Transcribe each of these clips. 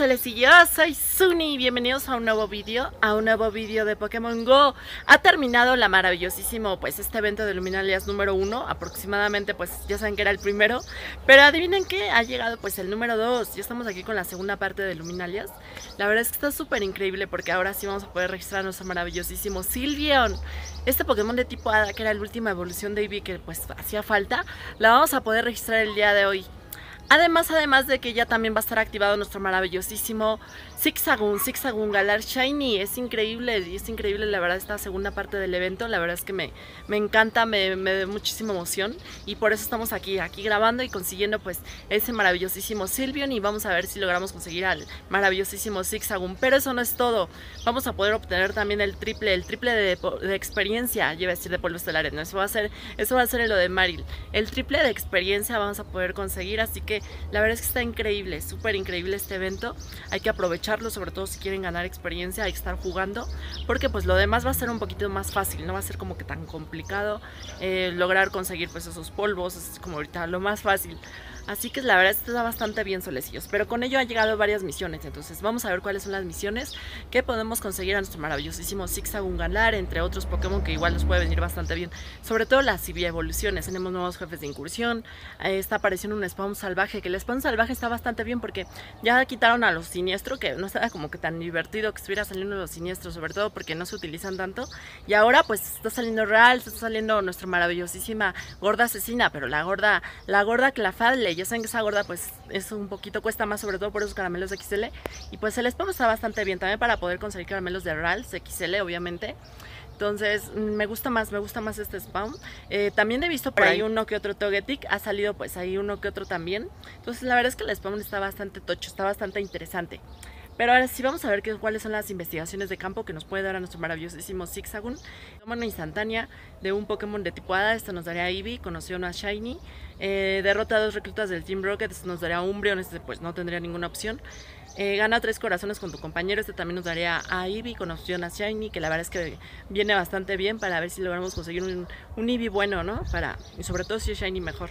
solecillos, soy Suni, bienvenidos a un nuevo vídeo, de Pokémon GO. Ha terminado la maravillosísimo, pues este evento de Luminalias número 1, aproximadamente pues ya saben que era el primero, pero adivinen qué, ha llegado pues el número 2, ya estamos aquí con la segunda parte de Luminalias. La verdad es que está súper increíble porque ahora sí vamos a poder registrar a nuestro maravillosísimo Sylveon. Este Pokémon de tipo Hada, que era la última evolución de Eevee que pues hacía falta, la vamos a poder registrar el día de hoy. Además de que ya también va a estar activado nuestro maravillosísimo Zigzagoon Galar Shiny. Es increíble la verdad esta segunda parte del evento. La verdad es que me encanta, me da muchísima emoción. Y por eso estamos aquí grabando y consiguiendo pues ese maravillosísimo Sylveon. Y vamos a ver si logramos conseguir al maravillosísimo Zigzagoon. Pero eso no es todo. Vamos a poder obtener también el triple de experiencia. Yo iba a decir de polvo estelares, no, eso va a ser lo de Marill. El triple de experiencia vamos a poder conseguir, así que la verdad es que está increíble, súper increíble este evento. Hay que aprovecharlo, sobre todo si quieren ganar experiencia, hay que estar jugando, porque pues lo demás va a ser un poquito más fácil, no va a ser como que tan complicado lograr conseguir pues esos polvos, es como ahorita lo más fácil. Así que la verdad está bastante bien, solecillos, pero con ello han llegado varias misiones, entonces vamos a ver cuáles son las misiones que podemos conseguir a nuestro maravillosísimo Zigzagoon Galar, entre otros Pokémon que igual nos puede venir bastante bien, sobre todo las evoluciones. Tenemos nuevos jefes de incursión, está apareciendo un spawn salvaje, que el spawn salvaje está bastante bien porque ya quitaron a los siniestros, que no estaba como que tan divertido que estuviera saliendo los siniestros, sobre todo porque no se utilizan tanto, y ahora pues está saliendo Real, está saliendo nuestra maravillosísima gorda asesina, pero la gorda Clefable. Ya saben que esa gorda pues es un poquito, cuesta más, sobre todo por esos caramelos de XL. Y pues el spawn está bastante bien también para poder conseguir caramelos de Rals XL, obviamente. Entonces me gusta más este spawn. También he visto por ahí uno que otro Togetic, ha salido pues ahí uno que otro también. Entonces la verdad es que el spawn está bastante tocho, está bastante interesante. Pero ahora sí vamos a ver cuáles son las investigaciones de campo que nos puede dar a nuestro maravillosísimo Zigzagoon. Una instantánea de un Pokémon de tipo Hada, esto nos daría Eevee, conoció una Shiny. Derrota a 2 reclutas del Team Rocket, esto nos daría Umbreon, este pues no tendría ninguna opción. Gana 3 corazones con tu compañero, este también nos daría a Eevee con opción a Shiny, que la verdad es que viene bastante bien para ver si logramos conseguir un Eevee bueno, ¿no? Y sobre todo si es Shiny mejor.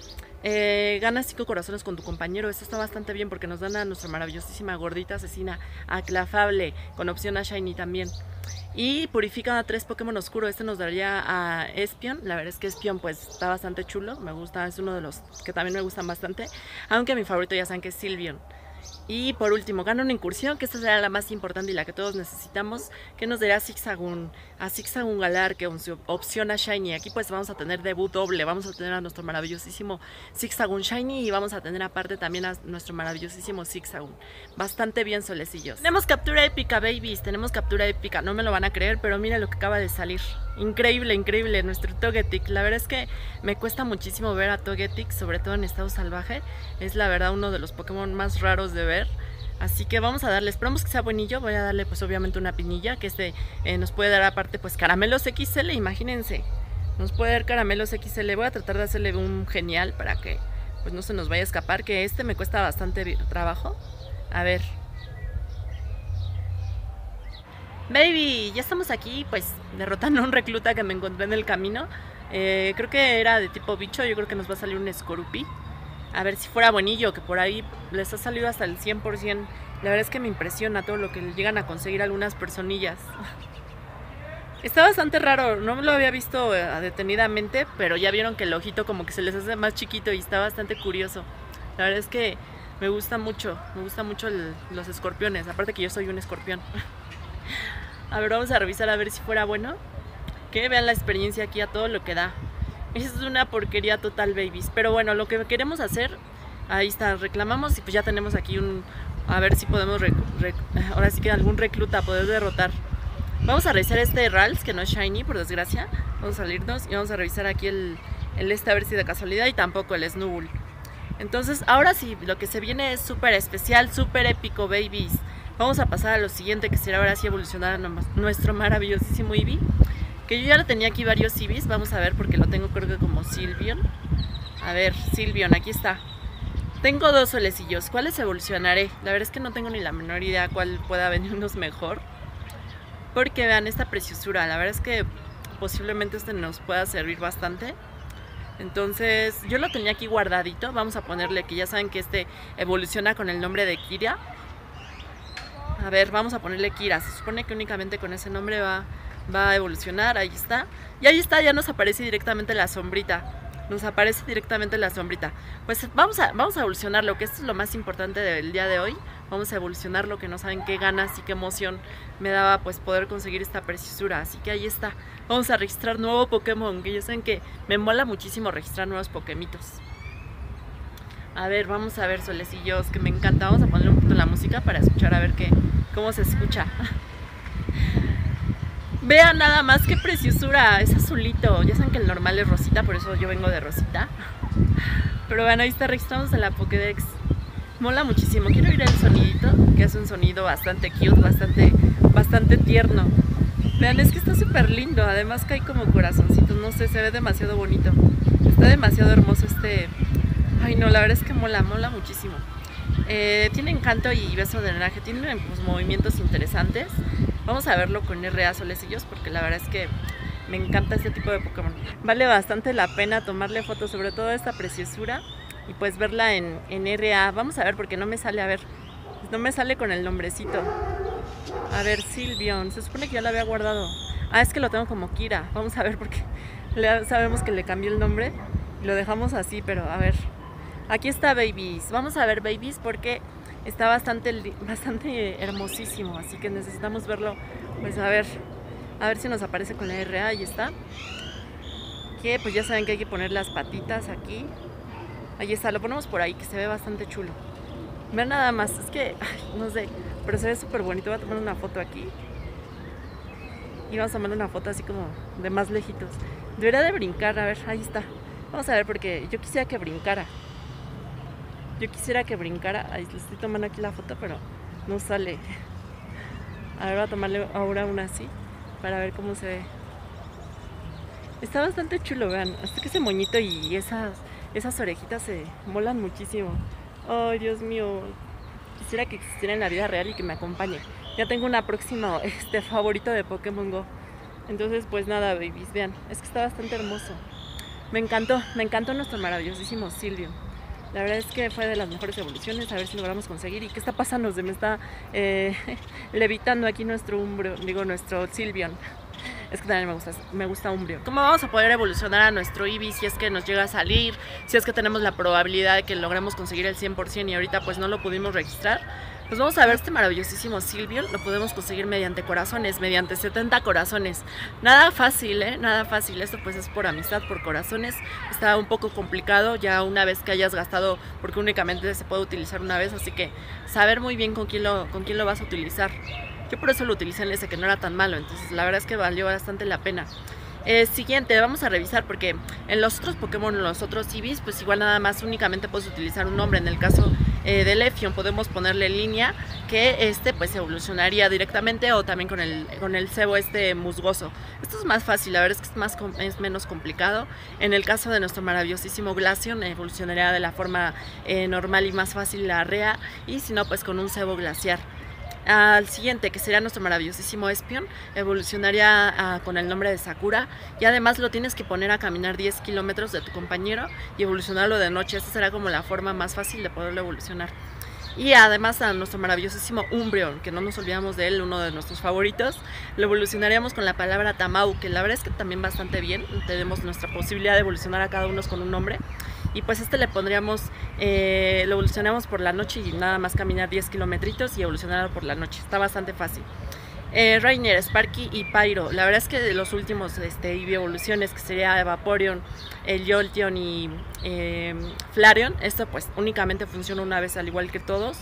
Gana 5 corazones con tu compañero, esto está bastante bien porque nos dan a nuestra maravillosísima gordita asesina, a Clefable, con opción a Shiny también. Y purifica a 3 Pokémon oscuro, este nos daría a Espion. La verdad es que Espion pues está bastante chulo, me gusta, es uno de los que también me gustan bastante, aunque mi favorito ya saben que es Sylveon. Y por último, gana una incursión, que esta será la más importante y la que todos necesitamos, que nos dará a Zigzagoon Galar, que es opción a Shiny. Aquí pues vamos a tener debut doble, vamos a tener a nuestro maravillosísimo Zigzagoon Shiny y vamos a tener aparte también a nuestro maravillosísimo Zigzagoon. Bastante bien, solecillos. Tenemos captura épica, babies, tenemos captura épica, no me lo van a creer, pero mira lo que acaba de salir. Increíble, increíble, nuestro Togetic. La verdad es que me cuesta muchísimo ver a Togetic, sobre todo en estado salvaje. Es la verdad uno de los Pokémon más raros de ver. Así que vamos a darle, esperamos que sea buenillo. Voy a darle pues obviamente una pinilla, que nos puede dar aparte pues caramelos XL, imagínense. Nos puede dar caramelos XL. Voy a tratar de hacerle un genial para que pues no se nos vaya a escapar, que me cuesta bastante trabajo. A ver. Baby, ya estamos aquí pues derrotando a un recluta que me encontré en el camino. Creo que era de tipo bicho, yo creo que nos va a salir un Scorupi. A ver si fuera buenillo, que por ahí les ha salido hasta el 100%. La verdad es que me impresiona todo lo que llegan a conseguir algunas personillas. Está bastante raro, no me lo había visto detenidamente, pero ya vieron que el ojito como que se les hace más chiquito y está bastante curioso. La verdad es que me gusta mucho los escorpiones, aparte que yo soy un escorpión. A ver, vamos a revisar a ver si fuera bueno. Que vean la experiencia aquí a todo lo que da. Es una porquería total, babies. Pero bueno, lo que queremos hacer, ahí está, reclamamos y pues ya tenemos aquí a ver si podemos, ahora sí que algún recluta poder derrotar. Vamos a revisar este Rals, que no es Shiny, por desgracia. Vamos a salirnos y vamos a revisar aquí a ver si de casualidad, y tampoco el Snubbull. Entonces, ahora sí, lo que se viene es súper especial, súper épico, babies. Vamos a pasar a lo siguiente, que será ahora sí evolucionar a nuestro maravillosísimo Eevee. Que yo ya lo tenía aquí varios Eevees, vamos a ver porque lo tengo creo que como Sylveon. A ver, Sylveon, aquí está. Tengo 2 solecillos, ¿cuáles evolucionaré? La verdad es que no tengo ni la menor idea cuál pueda venirnos mejor. Porque vean esta preciosura, la verdad es que posiblemente nos pueda servir bastante. Entonces yo lo tenía aquí guardadito, vamos a ponerle que ya saben que evoluciona con el nombre de Kiria. A ver, vamos a ponerle Kira. Se supone que únicamente con ese nombre va a evolucionar. Ahí está. Y ahí está, ya nos aparece directamente la sombrita. Nos aparece directamente la sombrita. Pues vamos a evolucionarlo, que esto es lo más importante del día de hoy. Vamos a evolucionarlo, que no saben qué ganas y qué emoción me daba pues poder conseguir esta preciosura. Así que ahí está. Vamos a registrar nuevo Pokémon, que ya saben que me mola muchísimo registrar nuevos Pokémitos. A ver, vamos a ver, solecillos, que me encanta. Vamos a ponerle un poquito la música para escuchar a ver cómo se escucha. Vean nada más qué preciosura, es azulito. Ya saben que el normal es rosita, por eso yo vengo de rosita. Pero bueno, ahí está, registramos en la Pokédex. Mola muchísimo. Quiero oír el sonidito, que es un sonido bastante cute, bastante tierno. Vean, es que está súper lindo. Además que hay como corazoncitos, no sé, se ve demasiado bonito. Está demasiado hermoso este... Ay no, la verdad es que mola muchísimo. Tiene encanto y beso de drenaje, tiene pues, movimientos interesantes. Vamos a verlo con RA, solecillos, porque la verdad es que me encanta este tipo de Pokémon. Vale bastante la pena tomarle fotos, sobre todo a esta preciosura, y pues verla en RA. Vamos a ver, porque no me sale, a ver, no me sale con el nombrecito. A ver, Sylveon, se supone que ya lo había guardado. Ah, es que lo tengo como Kira. Vamos a ver, porque sabemos que le cambié el nombre y lo dejamos así, pero a ver. Aquí está Babies. Vamos a ver Babies porque está bastante hermosísimo, así que necesitamos verlo. Pues a ver si nos aparece con la RA. Ahí está. Que pues ya saben que hay que poner las patitas aquí. Ahí está, lo ponemos por ahí, que se ve bastante chulo. Vean nada más, es que, ay, no sé, pero se ve súper bonito. Voy a tomar una foto aquí. Y vamos a tomar una foto así como de más lejitos. Debería de brincar, a ver, ahí está. Vamos a ver, porque yo quisiera que brincara. Ahí le estoy tomando aquí la foto, pero no sale. A ver, voy a tomarle ahora una así para ver cómo se ve. Está bastante chulo, vean. Hasta que ese moñito y esas orejitas se molan muchísimo. Ay, Dios mío. Quisiera que existiera en la vida real y que me acompañe. Ya tengo una próxima favorito de Pokémon Go. Entonces, pues nada, babies, vean. Es que está bastante hermoso. Me encantó nuestro maravillosísimo Sylveon. La verdad es que fue de las mejores evoluciones. A ver si logramos conseguir. ¿Y qué está pasando? Se me está levitando aquí nuestro Sylveon. Es que también me gusta Umbreon. ¿Cómo vamos a poder evolucionar a nuestro Eevee si es que nos llega a salir? Si es que tenemos la probabilidad de que logremos conseguir el 100% y ahorita pues no lo pudimos registrar. Pues vamos a ver este maravillosísimo Sylveon. Lo podemos conseguir mediante corazones, mediante 70 corazones. Nada fácil, nada fácil. Esto pues es por amistad, por corazones. Está un poco complicado ya una vez que hayas gastado, porque únicamente se puede utilizar una vez. Así que saber muy bien con quién lo vas a utilizar. Yo por eso lo utilicé en ese, que no era tan malo. Entonces la verdad es que valió bastante la pena. Siguiente, vamos a revisar, porque en los otros Pokémon, en los otros Eevees, pues igual nada más únicamente puedes utilizar un nombre. En el caso de Leafeon podemos ponerle línea, que pues evolucionaría directamente, o también con el cebo musgoso. Esto es más fácil, la verdad es que es menos complicado. En el caso de nuestro maravillosísimo Glaceon, evolucionaría de la forma normal y más fácil la Rea, y si no pues con un cebo glaciar. Al siguiente, que sería nuestro maravillosísimo Espeon, evolucionaría con el nombre de Sakura, y además lo tienes que poner a caminar 10 kilómetros de tu compañero y evolucionarlo de noche. Esta será como la forma más fácil de poderlo evolucionar. Y además a nuestro maravillosísimo Umbreon, que no nos olvidamos de él, uno de nuestros favoritos, lo evolucionaríamos con la palabra Tamau, que la verdad es que también bastante bien. Tenemos nuestra posibilidad de evolucionar a cada uno con un nombre. Y pues le pondríamos, lo evolucionamos por la noche y nada más caminar 10 kilometritos y evolucionarlo por la noche. Está bastante fácil. Rainer, Sparky y Pyro. La verdad es que de los últimos Eevee evoluciones, que sería Vaporeon, el Jolteon y Flareon, esto pues únicamente funciona una vez al igual que todos.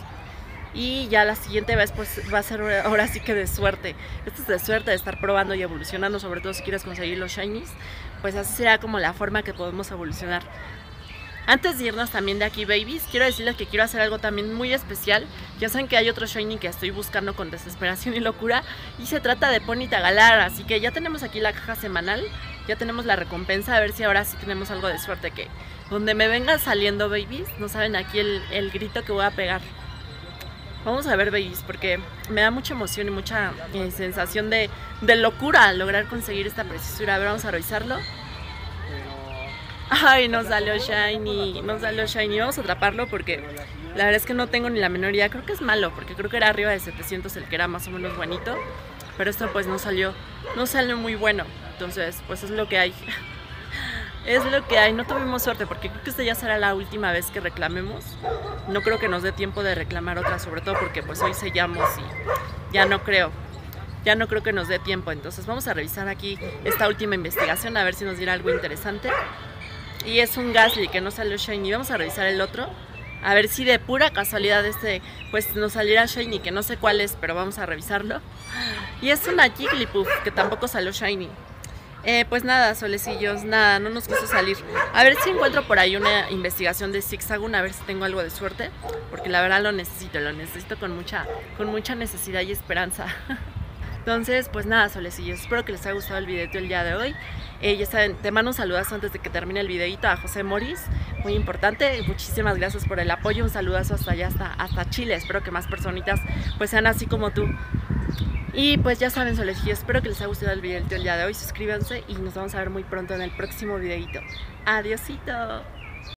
Y ya la siguiente vez pues va a ser ahora sí que de suerte. Esto es de suerte, de estar probando y evolucionando, sobre todo si quieres conseguir los Shinies. Pues así será como la forma que podemos evolucionar. Antes de irnos también de aquí, babies, quiero decirles que quiero hacer algo también muy especial. Ya saben que hay otro Shiny que estoy buscando con desesperación y locura, y se trata de Ponyta Galar. Así que ya tenemos aquí la caja semanal, ya tenemos la recompensa. A ver si ahora sí tenemos algo de suerte, que donde me vengan saliendo, babies, no saben aquí el grito que voy a pegar. Vamos a ver, babies, porque me da mucha emoción y mucha sensación de locura lograr conseguir esta preciosura. A ver, vamos a revisarlo. Ay, nos salió shiny, nos salió shiny. Vamos a atraparlo porque la verdad es que no tengo ni la menor idea. Creo que es malo porque creo que era arriba de 700 el que era más o menos bonito. Pero esto pues no salió muy bueno. Entonces pues es lo que hay. Es lo que hay, no tuvimos suerte porque creo que esta ya será la última vez que reclamemos. No creo que nos dé tiempo de reclamar otra, sobre todo porque pues hoy sellamos y ya no creo que nos dé tiempo. Entonces vamos a revisar aquí esta última investigación a ver si nos dirá algo interesante. Y es un Gastly que no salió shiny. Vamos a revisar el otro a ver si de pura casualidad pues nos saliera shiny, que no sé cuál es, pero vamos a revisarlo. Y es una Jigglypuff que tampoco salió shiny. Pues nada, solecillos, nada, no nos quiso salir. A ver si encuentro por ahí una investigación de Zigzagoon, a ver si tengo algo de suerte, porque la verdad lo necesito con mucha necesidad y esperanza. Entonces, pues nada, solecillos, espero que les haya gustado el video el día de hoy. Ya saben, te mando un saludazo antes de que termine el videito a José Moris, muy importante. Muchísimas gracias por el apoyo, un saludazo hasta allá, hasta Chile. Espero que más personitas pues sean así como tú. Y pues ya saben, solecillos, espero que les haya gustado el video el día de hoy. Suscríbanse y nos vamos a ver muy pronto en el próximo videito. Adiósito.